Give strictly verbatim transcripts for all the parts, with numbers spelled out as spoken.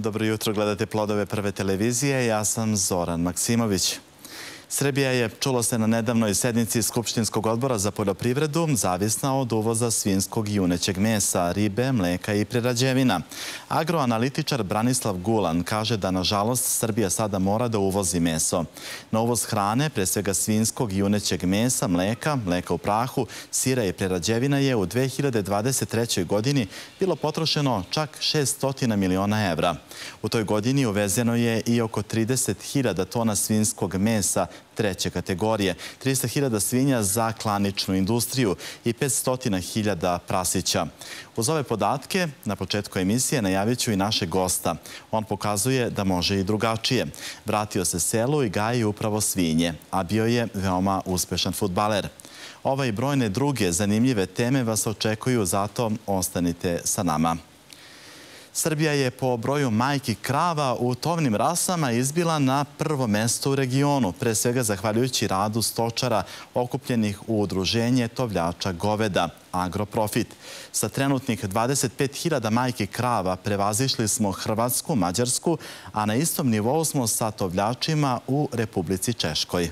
Dobro jutro, gledate Plodove prve televizije. Ja sam Zoran Maksimović. Srbija je, čulo se na nedavnoj sednici Skupštinskog odbora za poljoprivredu, zavisna od uvoza svinjskog i junećeg mesa, ribe, mleka i prerađevina. Agroanalitičar Branislav Gulan kaže da, nažalost, Srbija sada mora da uvozi meso. Na uvoz hrane, pre svega svinjskog i junećeg mesa, mleka, mleka u prahu, sira i prerađevina je u dve hiljade dvadeset trećoj. godini bilo potrošeno čak šessto miliona evra. U toj godini uvezeno je i oko trideset hiljada tona svinjskog mesa treće kategorije, trista hiljada svinja za klaničnu industriju i petsto hiljada prasića. Uz ove podatke, na početku emisije najavit ću i našeg gosta. On pokazuje da može i drugačije. Vratio se selu i gaji upravo svinje, a bio je veoma uspešan fudbaler. Ova i brojne druge zanimljive teme vas očekuju, zato ostanite sa nama. Srbija je po broju majki krava u tovnim rasama izbila na prvo mesto u regionu, pre svega zahvaljujući radu stočara okupljenih u udruženje tovljača goveda Agroprofit. Sa trenutnih dvadeset pet hiljada majki krava prevazišli smo Hrvatsku, Mađarsku, a na istom nivou smo sa tovljačima u Republici Češkoj.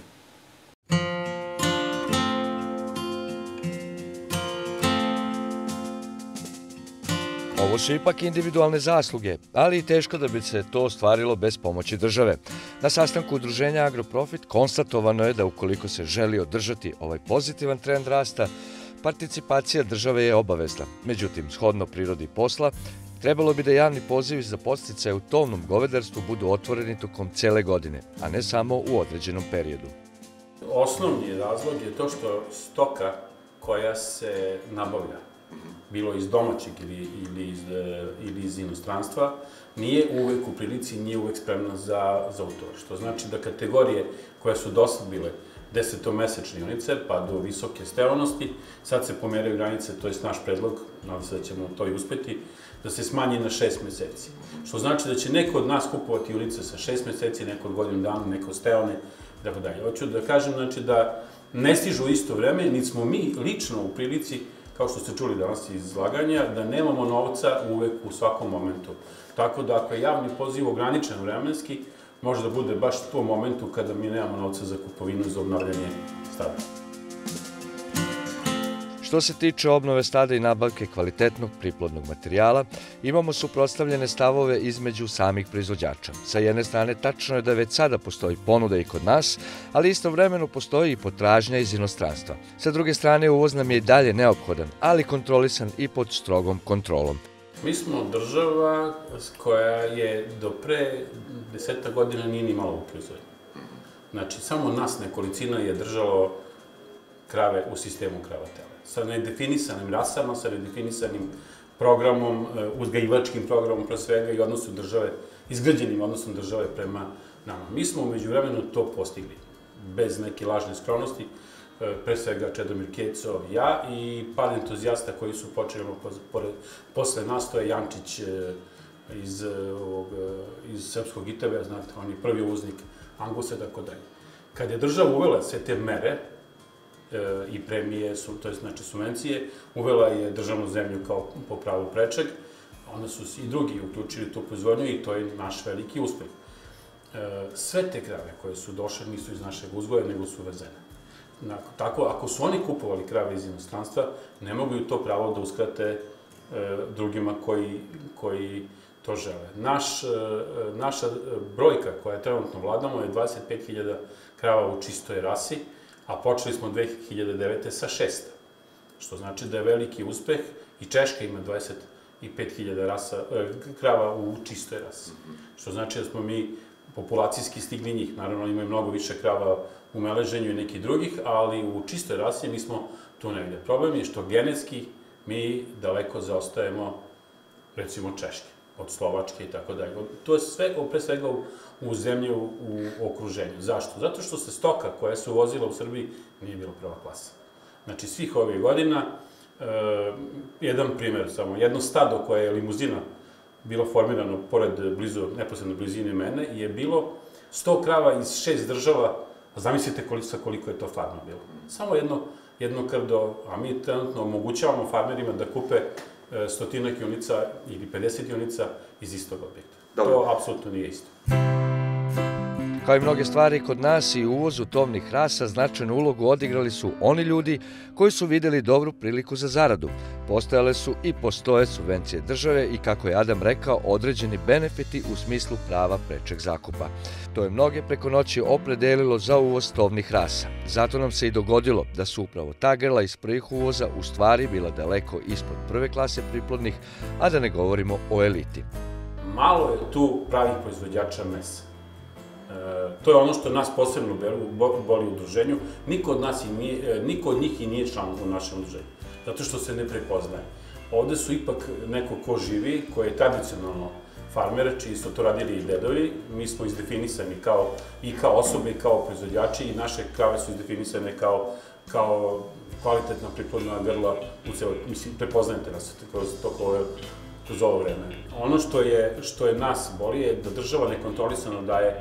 Ovo su ipak individualne zasluge, ali i teško da bi se to ostvarilo bez pomoći države. Na sastanku udruženja Agroprofit konstatovano je da ukoliko se želi održati ovaj pozitivan trend rasta, participacija države je obavezna. Međutim, shodno prirodi posla, trebalo bi da javni pozivi za podsticaje u tovnom govedarstvu budu otvoreni tokom cele godine, a ne samo u određenom periodu. Osnovni razlog je to što stoka koja se nabavlja, bilo iz domaćeg ili, ili, iz, ili iz inostranstva, nije uvek u prilici, nije uvek spremna za, za utovor. Što znači da kategorije koje su dosad bile desetomesečne junice, pa do visoke steonosti, sad se pomeraju granice, to je naš predlog, nadam se da ćemo to i uspeti, da se smanji na šest meseci. Što znači da će neko od nas kupovati junice sa šest meseci, neko od godinu dana, neko steone, i tako dalje. Hoću da kažem, znači, da ne stižu u isto vreme, niti smo mi lično u prilici, kao što ste čuli danas iz izlaganja, da nemamo novca uvek u svakom momentu. Tako da ako je javni poziv ograničen vremenski, može da bude baš u tom momentu kada mi nemamo novca za kupovinu za obnavljanje stada. Što se tiče obnove stada i nabavke kvalitetnog priplodnog materijala, imamo suprotstavljene stavove između samih proizvođača. Sa jedne strane, tačno je da već sada postoji ponuda i kod nas, ali istovremeno postoji i potražnja iz inostranstva. Sa druge strane, uvoz nam je i dalje neophodan, ali kontrolisan i pod strogom kontrolom. Mi smo država koja je do pre deseta godina nije ni malo u proizvodnju. Znači, samo nas nekolicina je držalo krave u sistemu kravatela. Sa nedefinisanim rasama, sa nedefinisanim programom, uzgajivačkim programom pre svega i odnosu države, izgrađenim odnosom države prema nama. Mi smo umeđu vremenu to postigli, bez neke lažne skromnosti, pre svega Čedomir Keco, ja i par entuzijasta koji su počeli posle nas, to je Jančić iz, ovog, iz Srpskog I T B, znate, on je prvi uvoznik Angusa, tako dalje. Kad je država uvela sve te mere, i premije, to je znači subvencije, uvela je državnu zemlju kao po pravu prečeg, onda su i drugi uključili tu proizvodnju i to je naš veliki uspeh. Sve te krave koje su došle nisu iz našeg uzgoja, nego su uvezene. Tako, ako su oni kupovali krave iz inostranstva, ne mogu to pravo da uskrate drugima koji, koji to žele. Naš, naša brojka koja trenutno vladamo je dvadeset pet hiljada krava u čistoj rasi, a počeli smo dve hiljade devete. sa šest. Što znači da je veliki uspeh i Češka ima dvadeset pet hiljada krava u čistoj rasi. Što znači da smo mi populacijski stigli njih. Naravno, imaju mnogo više krava u meleženju i nekih drugih, ali u čistoj rasi mi smo tu negde. Problem je što genetski mi daleko zaostajemo, recimo, Češke, od Slovačke i tako dalje. To je sve, pre svega, u zemlji u okruženju. Zašto? Zato što se stoka koja se uvozila u Srbiji nije bila prva klasa. Znači, svih ovih godina, jedan primjer samo, jedno stado koje je limuzina bilo formirano pored blizu, neposredno blizine mene, je bilo sto krava iz šest država, a zamislite sa koliko je to farma bilo. Samo jedno, jedno krdo, a mi trenutno omogućavamo farmerima da kupe stotinak junica ili pedeset junica iz istog objekta. To apsolutno nije isto. Kao i mnoge stvari kod nas i uvozu tovnih rasa značajnu ulogu odigrali su oni ljudi koji su videli dobru priliku za zaradu. Postojale su i postoje subvencije države i, kako je Adam rekao, određeni benefiti u smislu prava prečeg zakupa. To je mnoge preko noći opredelilo za uvoz tovnih rasa. Zato nam se i dogodilo da su upravo ta grla iz prvih uvoza u stvari bila daleko ispod prve klase priplodnih, a da ne govorimo o eliti. Malo je tu pravih proizvođača mesa. To je ono što nas posebno boli u udruženju. Niko od nas i nije, niko od njih i nije član u našem udruženju, zato što se ne prepoznaje. Ovde su ipak neko ko živi, koji je tradicionalno farmer, čiji su to radili i dedovi. Mi smo izdefinisani kao, i kao osobe, i kao proizvođači, i naše krave su izdefinisane kao, kao kvalitetna priplodna grla u celoj. Mislim, prepoznajete nas kroz toko kroz ovo vreme. Ono što je, što je nas boli je da država nekontrolisano daje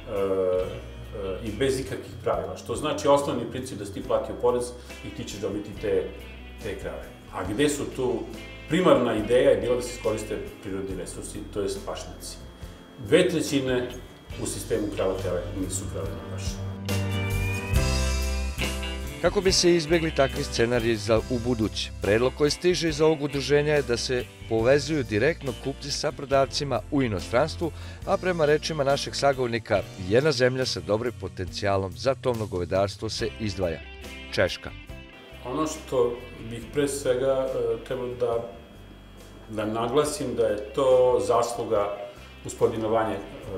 i bez ikakvih pravila, što znači osnovni princip da si ti platio porez i ti ćeš dobiti te, te krave. A gde su tu, primarna ideja je bila da se iskoriste prirodni resursi, to je pašnjaci. Dve trećine u sistemu krava-tele nisu krave na paši. Kako bi se izbjegli takvi scenariji za ubuduće, predlog koji stiže iz ovog udruženja je da se povezuju direktno kupci sa prodavcima u inostranstvu, a prema rečima našeg sagovornika, jedna zemlja sa dobrim potencijalom za tovno govedarstvo se izdvaja – Češka. Ono što bih pre svega trebao da, da naglasim da je to zasluga gospodina Vanje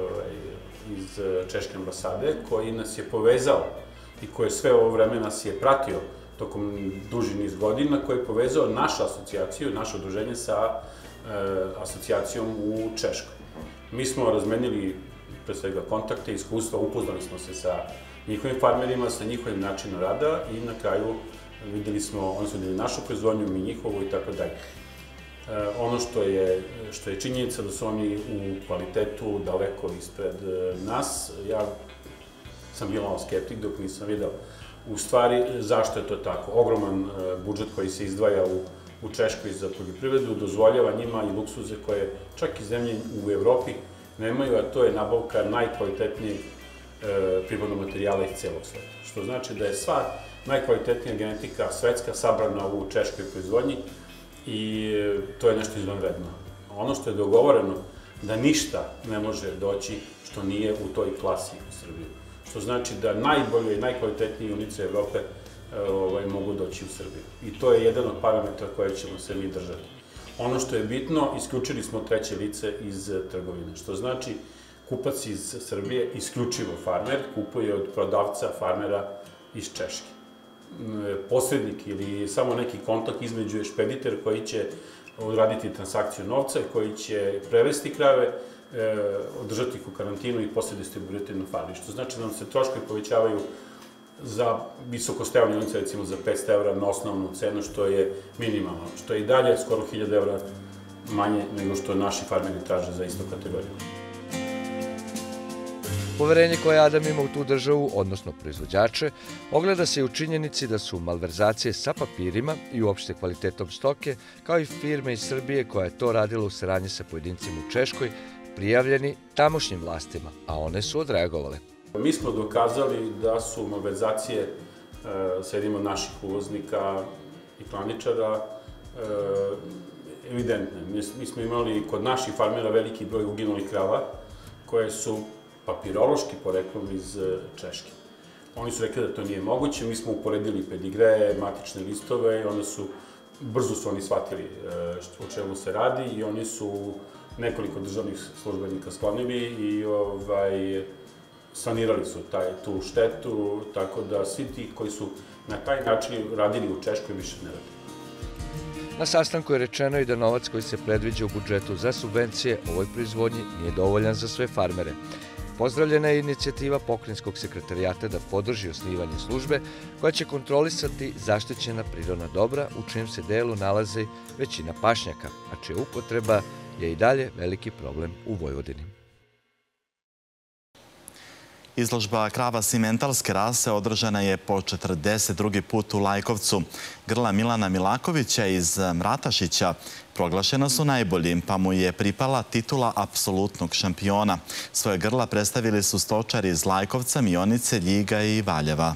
iz Češke ambasade, koji nas je povezao i koje sve ovo vreme nas je pratio tokom duži niz godina, koji je povezao našu asocijaciju, naše udruženje sa e, asocijacijom u Češkoj. Mi smo razmenili pre svega kontakte, iskustva, upoznali smo se sa njihovim farmerima, sa njihovim načinom rada i na kraju videli smo, oni su videli našu proizvodnju, mi njihovu i tako dalje. Ono što je, što je činjenica da su oni u kvalitetu daleko ispred nas. Ja sam bio malo skeptik dok nisam vidio u stvari zašto je to tako. Ogroman budžet koji se izdvaja u, u Češkoj za poljoprivredu dozvoljava njima i luksuze koje čak i zemlje u Evropi nemaju, a to je nabavka najkvalitetnijeg e, prirodnog materijala iz celog sveta. Što znači da je sva najkvalitetnija genetika svetska sabrana u češkoj proizvodnji i to je nešto izvanredno. Ono što je dogovoreno da ništa ne može doći što nije u toj klasi u Srbiji. Što znači da najbolje i najkvalitetnije junice Evrope ovaj, mogu doći u Srbiju. I to je jedan od parametra koje ćemo se mi držati. Ono što je bitno, isključili smo treće lice iz trgovine, što znači kupac iz Srbije, isključivo farmer, kupuje od prodavca farmera iz Češke. Posrednik ili samo neki kontakt između je špediter koji će odraditi transakciju novca i koji će prevesti krave, održati ih u karantinu i posle distribuirati na farmi. Što znači da nam se troškovi povećavaju za visokostevne junice, recimo za petsto evra na osnovnu cenu, što je minimalno, što je i dalje skoro hiljadu evra manje nego što naši farmeri traže za istu kategoriju. Poverenje koje Adam ima u tu državu, odnosno proizvođače, ogleda se i u činjenici da su malverzacije sa papirima i uopšte kvalitetom stoke, kao i firme iz Srbije koja je to radila u saradnji sa pojedincima u Češkoj, prijavljeni tamošnjim vlastima, a one su odreagovale. Mi smo dokazali da su malverzacije sa jednim od naših uvoznika i klaničara evidentne. Mi smo imali kod naših farmera veliki broj uginulih krava koje su papirološki poreklom iz Češke. Oni su rekli da to nije moguće, mi smo uporedili pedigreje, matične listove i onda su, brzo su oni shvatili o čemu se radi i oni su nekoliko državnih službenika sklonili i ovaj, sanirali su taj, tu štetu, tako da svi ti koji su na taj način radili u Češkoj više ne radi. Na sastanku je rečeno i da novac koji se predviđa u budžetu za subvencije ovoj proizvodnji nije dovoljan za sve farmere. Pozdravljena je inicijativa Pokrajinskog sekretarijata da podrži osnivanje službe koja će kontrolisati zaštićena prirodna dobra u čijem se delu nalazi većina pašnjaka, a čija upotreba je i dalje veliki problem u Vojvodini. Izložba krava simentalske rase održana je po četrdeset drugi put u Lajkovcu. Grla Milana Milakovića iz Mratašića proglašena su najboljim, pa mu je pripala titula apsolutnog šampiona. Svoje grla predstavili su stočari iz Lajkovca, Mionice, Ljiga i Valjeva.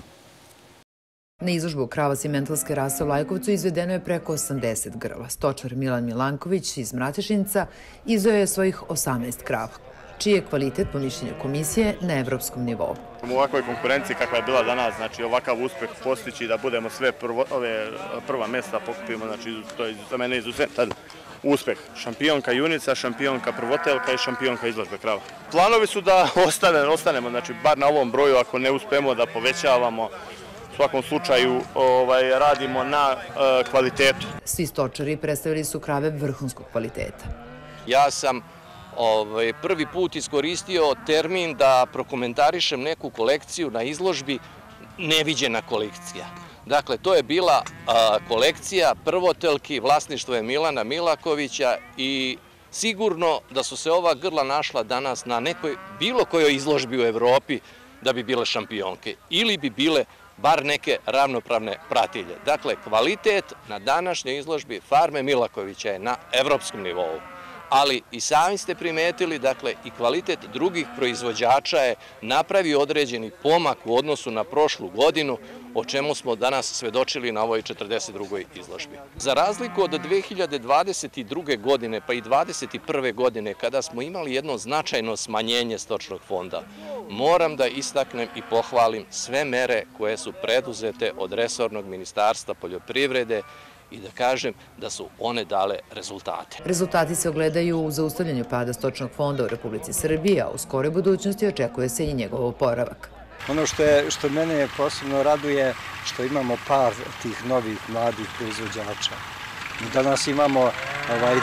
Na izložbu krava simentalske rase u Lajkovcu izvedeno je preko osamdeset grla. Stočar Milan Milanković iz Mratešinca izveo je svojih osamnaest krava, čiji je kvalitet po mišljenju komisije na evropskom nivou. U ovakvoj konkurenciji kakva je bila danas, znači ovakav uspeh postići da budemo sve prvo, ove prva mjesta pokupimo, znači to je za mene izuzetan uspeh. Šampionka junica, šampionka prvotelka i šampionka izložbe krava. Planovi su da ostane, ostanemo, znači bar na ovom broju, ako ne uspemo da povećavamo, u svakom slučaju ovaj, radimo na e, kvalitetu. Svi stočari predstavili su krave vrhunskog kvaliteta. Ja sam ovaj, prvi put iskoristio termin da prokomentarišem neku kolekciju na izložbi neviđena kolekcija. Dakle, to je bila a, kolekcija prvotelki, vlasništvo je Milana Milakovića i sigurno da su se ova grla našla danas na nekoj, bilo kojoj izložbi u Evropi da bi bile šampionke ili bi bile bar neke ravnopravne pratilje. Dakle, kvalitet na današnjoj izložbi Farme Milakovića je na evropskom nivou. Ali i sami ste primetili, dakle, i kvalitet drugih proizvođača je napravio određeni pomak u odnosu na prošlu godinu, o čemu smo danas svedočili na ovoj četrdeset drugoj izložbi. Za razliku od dve hiljade dvadeset druge. godine, pa i dvadeset prve. godine, kada smo imali jedno značajno smanjenje stočnog fonda, moram da istaknem i pohvalim sve mere koje su preduzete od resornog ministarstva poljoprivrede i da kažem da su one dale rezultate. Rezultati se ogledaju u zaustavljanju pada stočnog fonda u Republici Srbiji, a u skoroj budućnosti očekuje se i njegov oporavak. Ono što, je, što mene posebno raduje što imamo par tih novih mladih proizvođača. Danas imamo ovaj,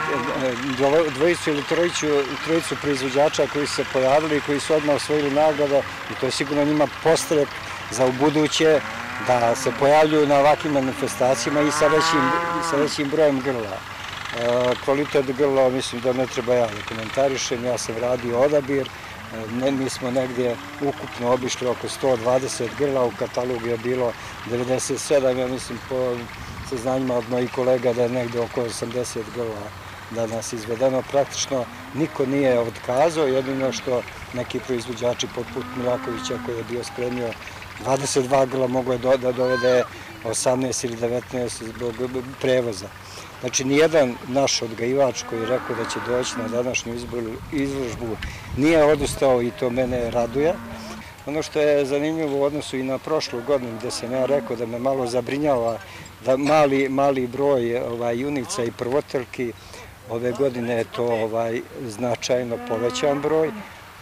dvojicu ili trojicu, trojicu proizvođača koji su se pojavili i koji su odmah osvojili nagrade i to je sigurno njima postrek za ubuduće da se pojavljuju na ovakvim manifestacijama i sa većim, sa većim brojem grla. E, kvalitet grla mislim da ne treba ja da komentarišem, ja sam radio odabir, e, mi smo negdje ukupno obišli oko sto dvadeset grla, u katalogu je bilo devedeset sedam, ja mislim po saznanjima od mojih kolega da je negdje oko osamdeset grla danas izvedeno. Praktično niko nije otkazao, jedino što neki proizvođači poput Milakovića koji je bio spremio dvadeset dva grla mogo je da dovede osamnaest ili devetnaest zbog prevoza. Znači, nijedan naš odgajivač koji je rekao da će doći na današnju izložbu nije odustao i to mene raduje. Ono što je zanimljivo u odnosu i na prošlu godinu gdje sam ja rekao da me malo zabrinjava da mali, mali broj ovaj, junica i prvotelki, ove godine je to ovaj, značajno povećan broj,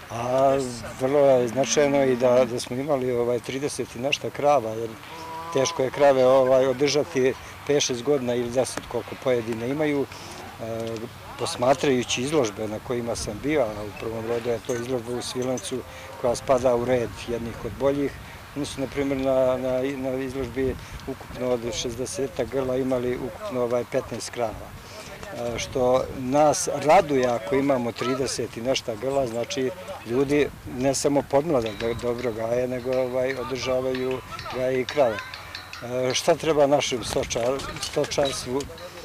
a vrlo je značajno i da, da smo imali ovaj, trideset i nešto krava, jer teško je krave ovaj, održati pet šest godina ili deset koliko pojedine imaju. E, posmatrajući izložbe na kojima sam bio, a u prvom redu je to izložba u Svilajncu koja spada u red jednih od boljih, oni su, na primjer, na, na, na izložbi ukupno od šezdeset grla imali ukupno ovaj, petnaest krava. Što nas raduje ako imamo trideset i nešto grla, znači ljudi ne samo podmladak dobro gaje, nego ovaj, održavaju gaje i krave. E, šta treba našem stočar, stočarstvu?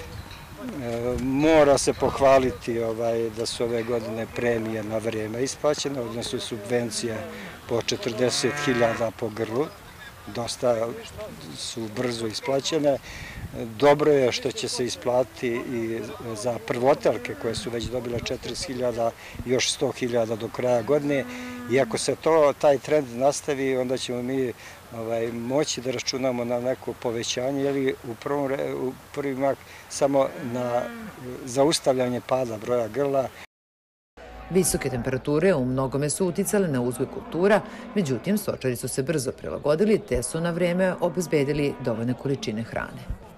E, mora se pohvaliti ovaj, da su ove godine premije na vrijeme isplaćene, odnosno subvencije po četrdeset hiljada po grlu, dosta su brzo isplaćene. Dobro je što će se isplatiti i za prvotelke koje su već dobile četrdeset hiljada, još sto hiljada do kraja godine. I ako se to, taj trend nastavi, onda ćemo mi ovaj, moći da računamo na neko povećanje ili u, prvom, u prvi mak samo na zaustavljanje pada broja grla. Visoke temperature u mnogome su uticale na uzgoj kultura, međutim, stočari su se brzo prilagodili te su na vrijeme obezbedili dovoljne količine hrane.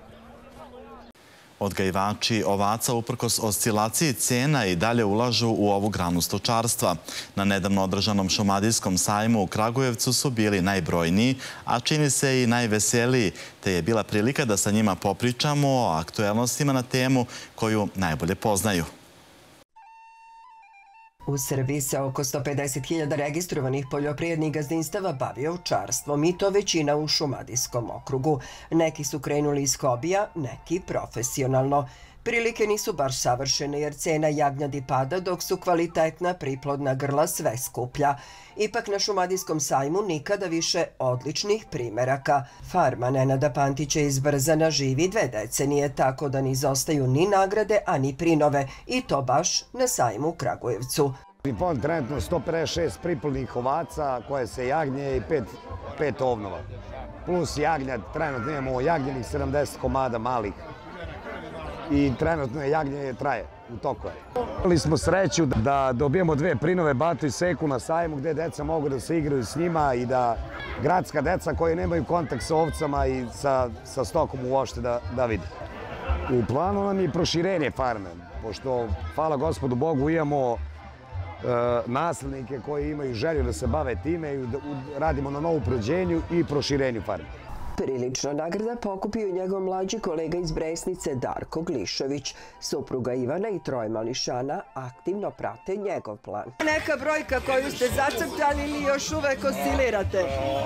Odgajivači ovaca uprkos oscilaciji cena i dalje ulažu u ovu granu stočarstva. Na nedavno održanom šumadijskom sajmu u Kragujevcu su bili najbrojniji, a čini se i najveseliji, te je bila prilika da sa njima popričamo o aktuelnostima na temu koju najbolje poznaju. U Srbiji se oko sto pedeset hiljada registrovanih poljoprivrednih gazdinstava bavi ovčarstvom i to većina u Šumadijskom okrugu. Neki su krenuli iz hobija, neki profesionalno. Prilike nisu baš savršene jer cena jagnjadi pada dok su kvalitetna priplodna grla sve skuplja. Ipak na Šumadijskom sajmu nikada više odličnih primeraka. Farma Nenada Pantića iz Brzana živi dve decenije, tako da ne izostaju ni nagrade, a ni prinove, i to baš na sajmu u Kragujevcu. Fond trenutno sto pedeset šest priplodnih ovaca koje se jagnje i pet ovnova. Plus jagnjad, trenutno imamo jagnjenih sedamdeset komada malih. I trenutno je jagnjenje traje, u toku je. Imali smo sreću da dobijemo dve prinove, Batu i Seku na sajmu gde deca mogu da se igraju s njima i da gradska deca koji nemaju kontakt sa ovcama i sa stokom uopšte da vidi. U planu nam je proširenje farme, pošto, hvala gospodu Bogu, imamo naslednike koji imaju želju da se bave time i radimo na novu prođenju i proširenju farme. Prilično nagrada pokupio njegov mlađi kolega iz Bresnice Darko Glišović. Supruga Ivana i troje mališana aktivno prate njegov plan. Neka brojka koju ste zacrtali ili još uvek oscilirate?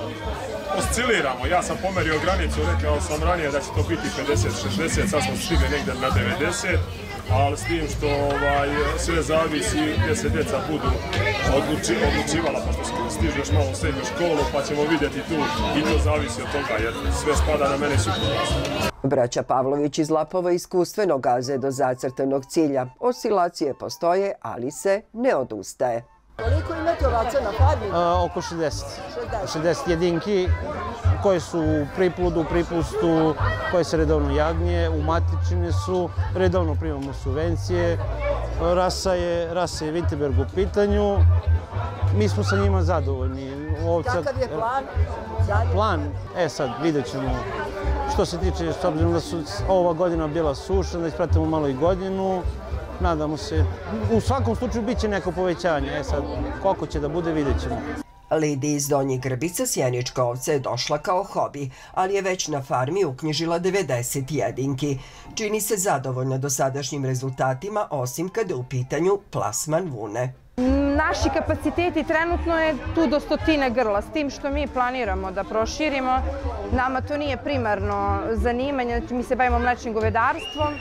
Osciliramo. Ja sam pomerio granicu, rekao sam ranije da će to biti pedeset šezdeset, sad smo stigli negdje na devedeset, ali s tim što sve zavisi gdje se djeca budu odlučivala, pošto stižu još malo u srednju školu, pa ćemo vidjeti tu i to zavisi od toga, jer sve spada na mene i suprugu. Braća Pavlović iz Lapova iskustveno gaze do zacrtanog cilja. Oscilacije postoje, ali se ne odustaje. Koliko imate ovaca na farmi? Oko šezdeset. šezdeset jedinki koje su u priplodu, pripustu, koje se redovno jagnje, umatičene su, redovno primamo subvencije. Rasa je Wittenberg u pitanju. Mi smo sa njima zadovoljni. Kakav je plan? Plan? E sad, vidjet ćemo. Što se tiče, s obzirom da su ova godina bila suša, da ispratimo malo i godinu, nadamo se. U svakom slučaju bit će neko povećanje. E sad, koliko će da bude, vidjet ćemo. Lidiji iz Donjih Grbica sjenička ovca je došla kao hobi, ali je već na farmi uknjižila devedeset jedinki. Čini se zadovoljna dosadašnjim rezultatima, osim kada je u pitanju plasman vune. Naši kapaciteti trenutno je tu do stotine grla, s tim što mi planiramo da proširimo. Nama to nije primarno zanimanje, mi se bavimo mlečnim govedarstvom.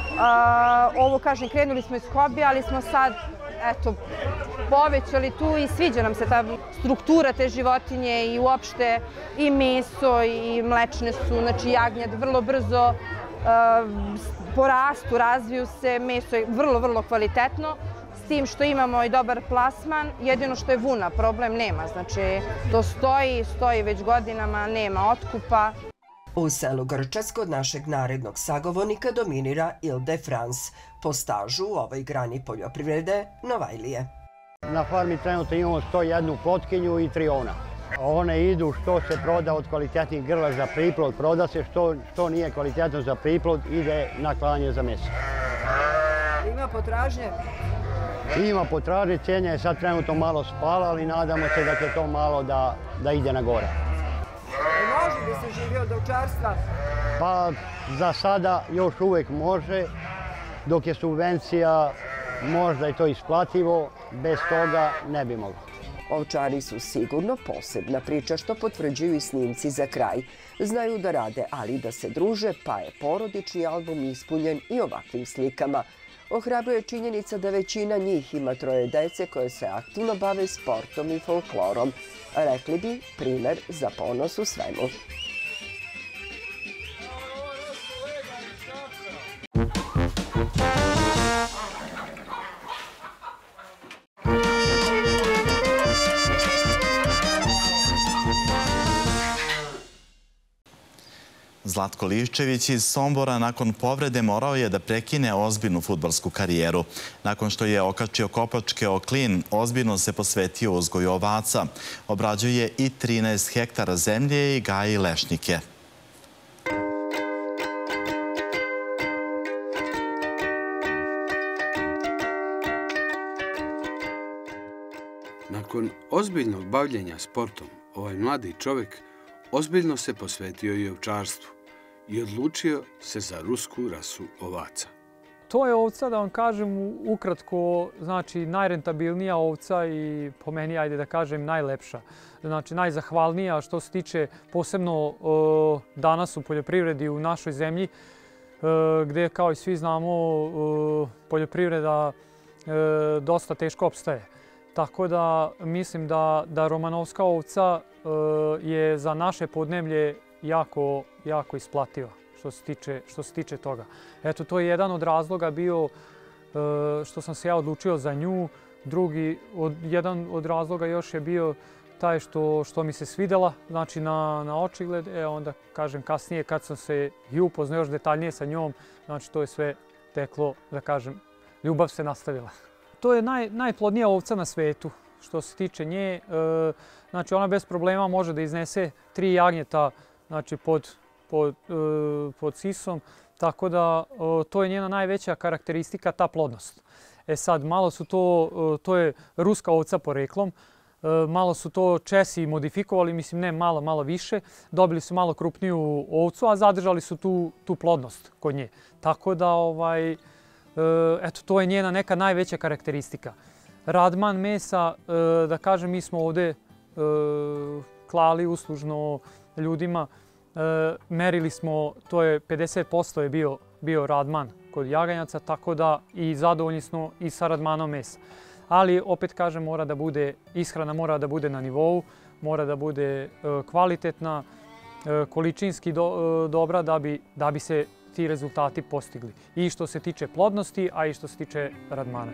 Ovo, kažem, krenuli smo iz hobija, ali smo sad, eto, povećali tu i sviđa nam se ta struktura te životinje i uopšte i meso i mlečne su, znači jagnjad vrlo brzo porastu, razviju se, meso je vrlo, vrlo kvalitetno. S tim što imamo i dobar plasman, jedino što je vuna, problem nema. Znači, to stoji, stoji već godinama, nema otkupa. U selu Grčac kod našeg narednog sagovornika dominira Ile France. Po stažu u ovoj grani poljoprivrede Novajlije. Na farmi trenutno imamo sto jednu plotkinju i tri ovna. One idu što se proda od kvalitetnih grla za priplod, proda se, što nije kvalitetno za priplod, ide na klanje za meso. Ima potražnje? Ima potražnje, cijena je sad trenutno malo spala, ali nadamo se da će to malo da ide na gore. Može da se živi od ovčarstva? Pa za sada još uvek može, dok je subvencija možda i to isplativo, bez toga ne bi moglo. Ovčari su sigurno posebna priča, što potvrđuju i snimci za kraj. Znaju da rade, ali i da se druže, pa je porodični album ispunjen i ovakvim slikama. Ohrabruje činjenica da većina njih ima troje dece koje se aktivno bave sportom i folklorom. Rekli bi, primer za ponos u svemu. Zlatko Liščević iz Sombora nakon povrede morao je da prekine ozbiljnu fudbalsku karijeru. Nakon što je okačio kopačke o klin, ozbiljno se posvetio uzgoju ovaca. Obrađuje i trinaest hektara zemlje i gaji lešnike. Nakon ozbiljnog bavljenja sportom, ovaj mladi čovjek ozbiljno se posvetio i ovčarstvu i odlučio se za rusku rasu ovaca. To je ovca, da vam kažem, ukratko, znači najrentabilnija ovca i po meni, ajde da kažem, najlepša. Znači najzahvalnija što se tiče posebno danas u poljoprivredi u našoj zemlji, gdje, kao i svi znamo, poljoprivreda dosta teško opstaje. Tako da mislim da, da romanovska ovca je za naše podneblje jako, jako isplativa što se tiče, što se tiče toga. Eto, to je jedan od razloga bio što sam se ja odlučio za nju. Drugi, od, jedan od razloga još je bio taj što, što mi se svidela, znači na, na očigled. E, onda, kažem, kasnije kad sam se i upoznao još detaljnije sa njom, znači to je sve teklo, da kažem, ljubav se nastavila. To je naj, najplodnija ovca na svetu što se tiče nje. E, znači ona bez problema može da iznese tri jagnjeta, znači pod, pod, e, pod sisom, tako da e, to je njena najveća karakteristika, ta plodnost. E sad, malo su to, e, to je ruska ovca poreklom, e, malo su to Česi modifikovali, mislim ne malo, malo više, dobili su malo krupniju ovcu, a zadržali su tu, tu plodnost kod nje. Tako da, ovaj, e, eto, to je njena neka najveća karakteristika. Radman mesa, e, da kažem, mi smo ovdje e, klali uslužno ljudima, e, merili smo, to je pedeset posto je bio, bio radman kod jaganjaca, tako da i zadovoljni smo i sa radmanom mesa. Ali opet kažem, mora da bude, ishrana mora da bude na nivou, mora da bude e, kvalitetna, e, količinski do, e, dobra da bi, da bi se ti rezultati postigli. I što se tiče plodnosti, a i što se tiče radmana.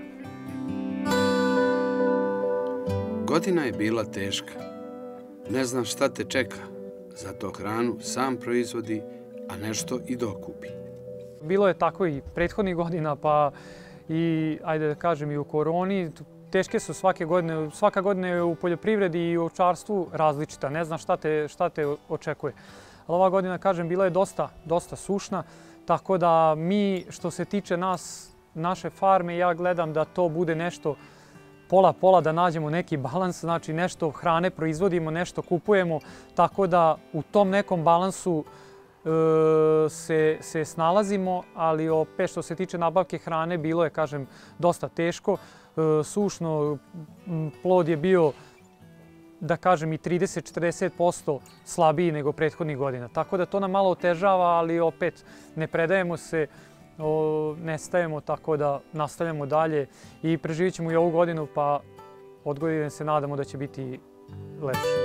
Godina je bila teška. Ne znam šta te čeka. Zato hranu sam proizvodi, a nešto i dokupi. Bilo je tako i prethodnih godina, pa i, ajde da kažem, i u koroni. Teške su svake godine, svaka godina je u poljoprivredi i u ovčarstvu različita. Ne znam šta te, šta te očekuje. Ali ova godina, kažem, bila je dosta, dosta sušna. Tako da mi, što se tiče nas, naše farme, ja gledam da to bude nešto pola-pola, da nađemo neki balans, znači nešto hrane proizvodimo, nešto kupujemo, tako da u tom nekom balansu e, se, se snalazimo, ali opet što se tiče nabavke hrane, bilo je, kažem, dosta teško, e, sušno, plod je bio, da kažem, i trideset do četrdeset posto slabiji nego prethodnih godina. Tako da to nam malo otežava, ali opet ne predajemo se, o, ne stajemo, tako da nastavljamo dalje i preživit ćemo i ovu godinu, pa od godine se nadamo da će biti lepše.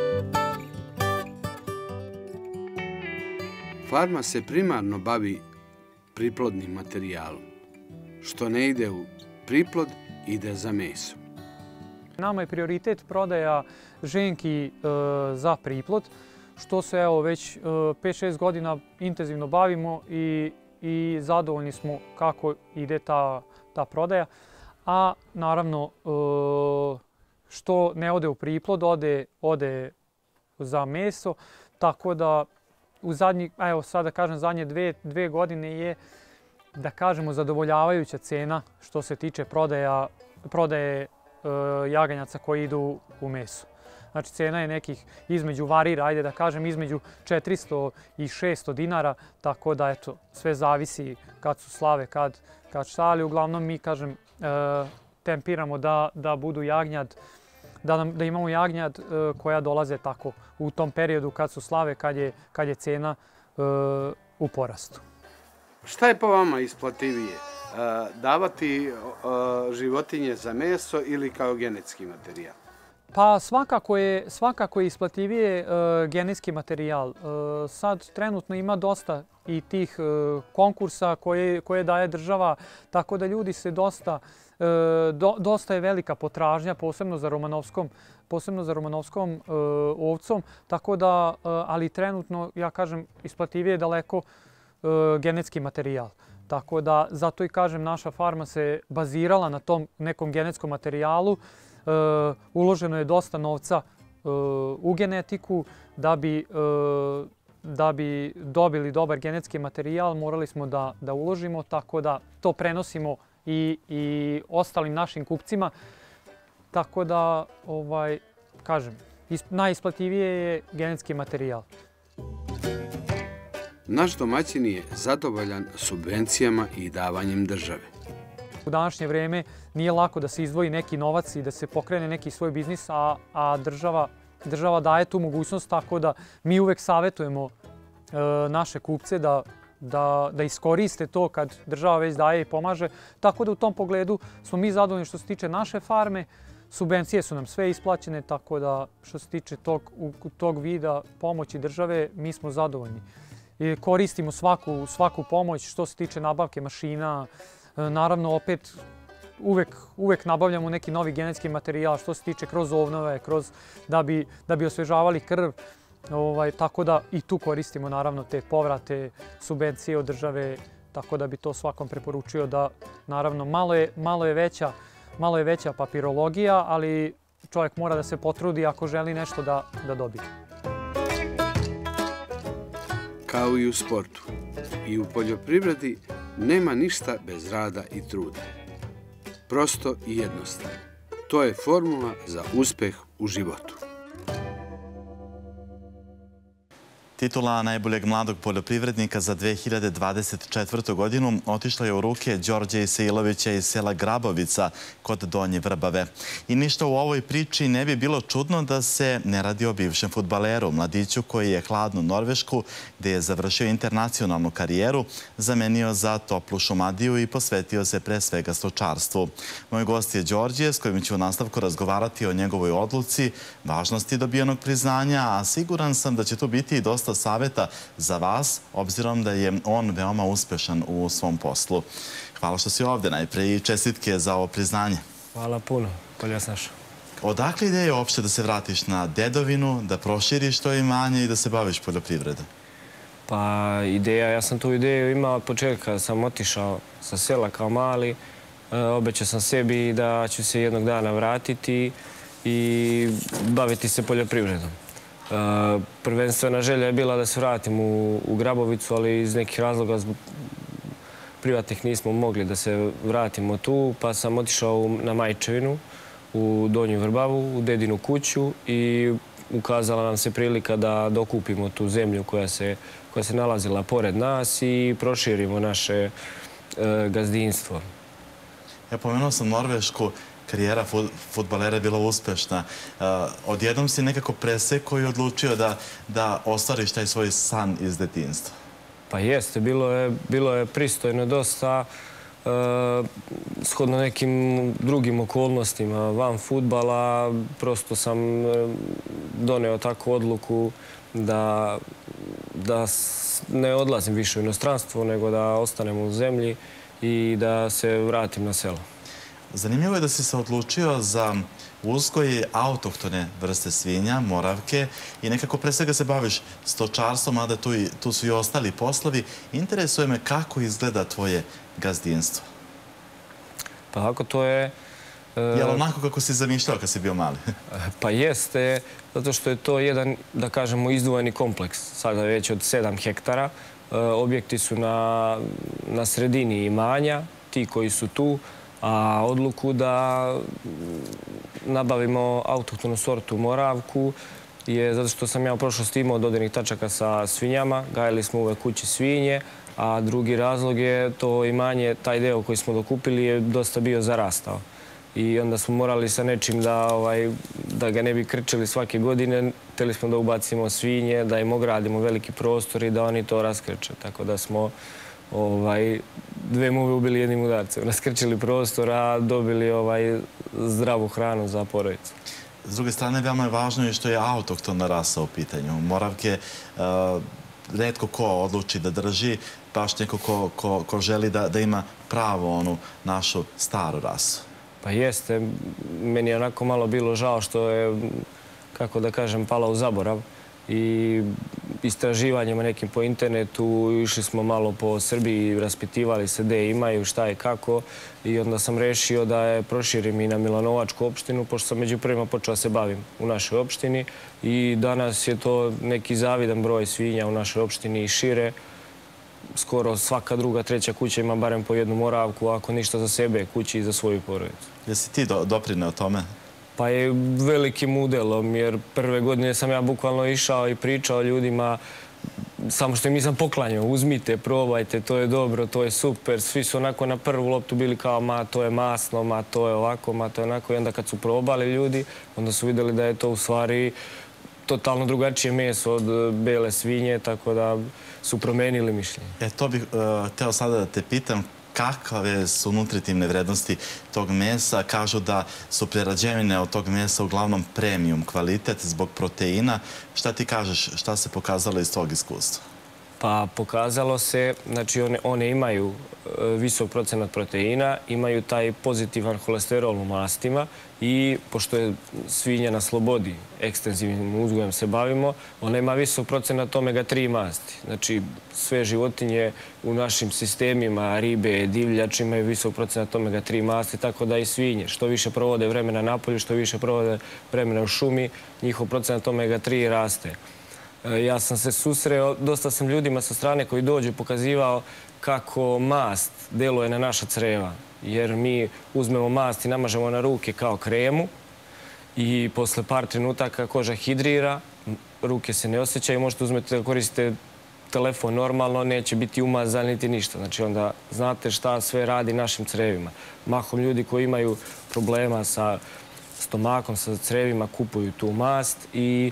Farma se primarno bavi priplodnim materijalom. Što ne ide u priplod, ide za meso. Nama je prioritet prodaja ženki e, za priplod, što se evo već e, pet šest godina intenzivno bavimo i, i zadovoljni smo kako ide ta, ta prodaja. A naravno, e, što ne ode u priplod, ode, ode za meso, tako da u zadnji, evo sad da kažem, zadnje dve, dve godine je, da kažemo, zadovoljavajuća cena što se tiče prodaja, prodaje jaganjaca koji idu u meso. Znači cena je nekih između, varira, ajde da kažem, između četiristo i šesto dinara, tako da eto, sve zavisi kad su slave, kad, kad šta, ali uglavnom mi, kažem, tempiramo da, da budu jagnjad, da, nam, da imamo jagnjad koja dolaze tako u tom periodu kad su slave, kad je, kad je cena u porastu. Šta je po vama isplativije? Davati životinje za meso ili kao genetski materijal? Pa svakako je, svakako je isplativije uh, genetski materijal. Uh, sad trenutno ima dosta i tih uh, konkursa koje, koje daje država, tako da ljudi se dosta, uh, do, dosta je velika potražnja, posebno za romanovskom, posebno za romanovskom uh, ovcom, tako da, uh, ali trenutno, ja kažem, isplativije je daleko uh, genetski materijal. Tako da, zato i kažem, naša farma se bazirala na tom nekom genetskom materijalu. Uh, uloženo je dosta novca uh, u genetiku. Da bi, uh, da bi dobili dobar genetski materijal, morali smo da, da uložimo, tako da to prenosimo i, i ostalim našim kupcima. Tako da, ovaj, kažem, najisplativije je genetski materijal. Naš domaćin je zadovoljan subvencijama i davanjem države. u današnje vreme nije lako da se izdvoji neki novac i da se pokrene neki svoj biznis, a, a država, država daje tu mogućnost, tako da mi uvek savjetujemo e, naše kupce da, da, da iskoriste to kad država već daje i pomaže. Tako da u tom pogledu smo mi zadovoljni što se tiče naše farme. Subvencije su nam sve isplaćene, tako da što se tiče tog, tog vida pomoći države, mi smo zadovoljni. I koristimo svaku, svaku pomoć što se tiče nabavke mašina. Naravno, opet uvek, uvek nabavljamo neki novi genetski materijal što se tiče kroz ovnove, kroz, da, bi, da bi osvežavali krv. Ovaj, tako da i tu koristimo naravno te povrate, subvencije od države, tako da bi to svakom preporučio da naravno malo je, malo je veća Malo je veća papirologija, ali čovjek mora da se potrudi ako želi nešto da, da dobije. Kao i u sportu, i u poljoprivredi nema ništa bez rada i truda. Prosto i jednostavno. To je formula za uspeh u životu. Titula najboljeg mladog poljoprivrednika za dve hiljade dvadeset četvrtu. godinu otišla je u ruke Đorđe Isailovića iz sela Grabovica kod Donje Vrbave. I ništa u ovoj priči ne bi bilo čudno da se ne radi o bivšem fudbaleru, mladiću koji je hladnu Norvešku, gde je završio internacionalnu karijeru, zamenio za toplu Šumadiju i posvetio se pre svega stočarstvu. Moj gost je Đorđe, s kojim ću u nastavku razgovarati o njegovoj odluci, važnosti dobijenog priznanja, a siguran sam da će tu biti i dosta savjeta za vas, obzirom da je on veoma uspešan u svom poslu. Hvala što si ovdje najpre i čestitke za ovo priznanje. Hvala puno, bolje snaš. Odakle ideja uopšte da se vratiš na dedovinu, da proširiš to imanje i da se baviš poljoprivredom? Pa ideja, ja sam tu ideju imao od početka, sam otišao sa sela kao mali, obećao sam sebi da ću se jednog dana vratiti i baviti se poljoprivredom. Prvenstvena želja je bila da se vratim u, u Grabovicu, ali iz nekih razloga zbog privatnih nismo mogli da se vratimo tu, pa sam otišao na Majčevinu, u Donju Vrbavu, u dedinu kuću i ukazala nam se prilika da dokupimo tu zemlju koja se, koja se nalazila pored nas i proširimo naše e, gazdinstvo. Ja pomenuo sam Norvešku, karijera fudbalera je bila uspešna. Odjednom si nekako presekao i odlučio da, da ostvariš taj svoj san iz detinjstva. Pa jeste, bilo je, bilo je pristojno dosta, e, shodno nekim drugim okolnostima van fudbala. Prosto sam doneo takvu odluku da, da ne odlazim više u inostranstvo, nego da ostanem u zemlji i da se vratim na selo. Zanimljivo je da si se odlučio za uzgoj autohtone vrste svinja, moravke i nekako pre svega se baviš stočarstvom, mada tu, tu su i ostali poslovi. Interesuje me kako izgleda tvoje gazdinstvo. Pa ako to je... E... Je li onako kako si zamišljao kad si bio mali? Pa jeste, zato što je to jedan, da kažemo, izdvojeni kompleks. Sada je već od sedam hektara. E, objekti su na, na sredini imanja, ti koji su tu, a odluku da nabavimo autohtonu sortu moravku je zato što sam ja u prošlosti imao dodirnih tačaka sa svinjama, gajili smo uvek kući svinje, a drugi razlog je to imanje, taj deo koji smo dokupili je dosta bio zarastao. I onda smo morali sa nečim da, ovaj, da ga ne bi krčili svake godine, hteli smo da ubacimo svinje, da im ogradimo veliki prostor i da oni to raskrče. Tako da smo ovaj, dve muve ubili jednim udarcem. Raskrčili prostor, a dobili ovaj, zdravu hranu za porodicu. S druge strane, veoma je važno i što je autohtona rasa u pitanju. Moravke uh, retko ko odluči da drži, baš neko ko, ko, ko želi da, da ima pravo onu našu staru rasu. Pa jeste. Meni je onako malo bilo žao što je, kako da kažem, pala u zaborav. I istraživanjima nekim po internetu išli smo malo po Srbiji, raspitivali se gde imaju, šta je kako. I onda sam rešio da je proširim i na Milanovačku opštinu, pošto sam među prvima počeo se bavim u našoj opštini. I danas je to neki zavidan broj svinja u našoj opštini i šire. Skoro svaka druga, treća kuća ima barem po jednu moravku, ako ništa za sebe, kući i za svoju porodicu. Jesi ti do, doprineo tome? Pa je velikim udelom, jer prve godine sam ja bukvalno išao i pričao ljudima samo što im nisam poklanjao, uzmite, probajte, to je dobro, to je super. Svi su onako na prvu loptu bili kao, ma to je masno, ma to je ovako, ma to je onako. I onda kad su probali ljudi, onda su vidjeli da je to u stvari totalno drugačije meso od bele svinje, tako da su promenili mišljenje. E, to bih hteo sada da te pitam, kakve su nutritivne vrednosti tog mesa? Kažu da su prerađevine od tog mesa uglavnom premium kvalitet zbog proteina. Šta ti kažeš, šta se pokazalo iz tog iskustva? Pa pokazalo se, znači one, one imaju visok procenat proteina, imaju taj pozitivan holesterol u mastima i pošto je svinja na slobodi, ekstenzivnim uzgojem se bavimo, ona ima visok procenat omega tri masti. Znači sve životinje u našim sistemima, ribe, divljač imaju visok procenat omega tri masti, tako da i svinje. Što više provode vremena na polju, što više provode vremena u šumi, njihov procenat omega tri raste. Ja sam se susreo, dosta sam ljudima sa strane koji dođu pokazivao kako mast deluje na naša creva. Jer mi uzmemo mast i namažemo na ruke kao kremu i posle par trenutaka koža hidrira, ruke se ne osjećaju, možete uzmeti da koristite telefon normalno, neće biti umazan niti ništa. Znači onda znate šta sve radi našim crevima. Mahom ljudi koji imaju problema sa stomakom, sa crevima, kupuju tu mast i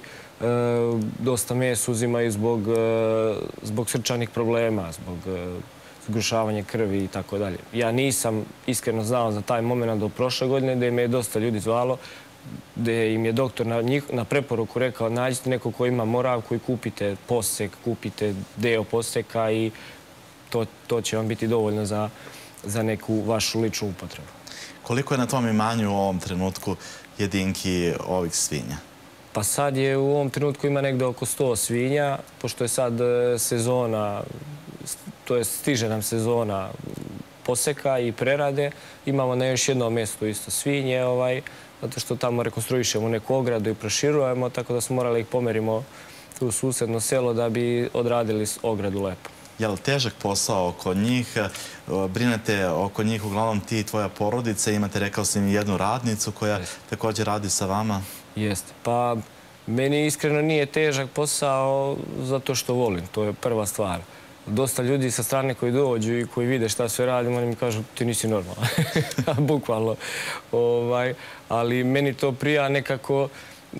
dosta mesa uzimaju zbog, zbog srčanih problema, zbog zgrušavanja krvi i tako dalje. Ja nisam iskreno znao za taj moment do prošle godine, gde me je dosta ljudi zvalo, gde im je doktor na, njih, na preporuku rekao nađite neko ko ima moravku i kupite posek, kupite deo poseka i to, to će vam biti dovoljno za, za neku vašu ličnu upotrebu. Koliko je na tom imanju u ovom trenutku jedinki ovih svinja? Pa sad je u ovom trenutku ima negde oko sto svinja, pošto je sad sezona, to je stiže nam sezona poseka i prerade. Imamo na još jednom mjestu isto svinje, ovaj, zato što tamo rekonstruišemo neku ogradu i proširujemo, tako da smo morali ih pomerimo u susedno selo da bi odradili ogradu lepo. Je li težak posao oko njih? Brinete oko njih uglavnom ti i tvoja porodica. Imate, rekao sam, i jednu radnicu koja također radi sa vama. Jeste. Pa meni iskreno nije težak posao zato što volim. To je prva stvar. Dosta ljudi sa strane koji dođu i koji vide šta sve radim, oni mi kažu ti nisi normalan. Bukvalno. Ovaj, ali meni to prija nekako.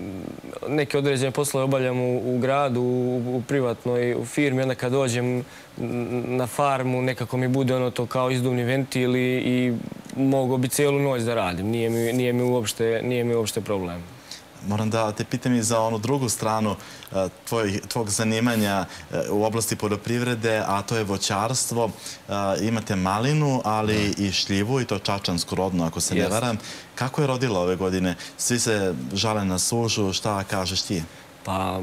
Neke određene poslove obavljam u, u gradu, u, u privatnoj u firmi. Onda kad dođem na farmu, nekako mi bude ono to kao izduvni ventil i, i mogu bi cijelu noć da radim. Nije mi, nije mi, uopšte, nije mi uopšte problem. Moram da te pitam i za onu drugu stranu tvoj, tvog zanimanja u oblasti poljoprivrede, a to je voćarstvo. Imate malinu, ali i šljivu, i to čačansku rodnu, ako se ne varam. Kako je rodilo ove godine? Svi se žale na sužu, šta kažeš ti? Pa,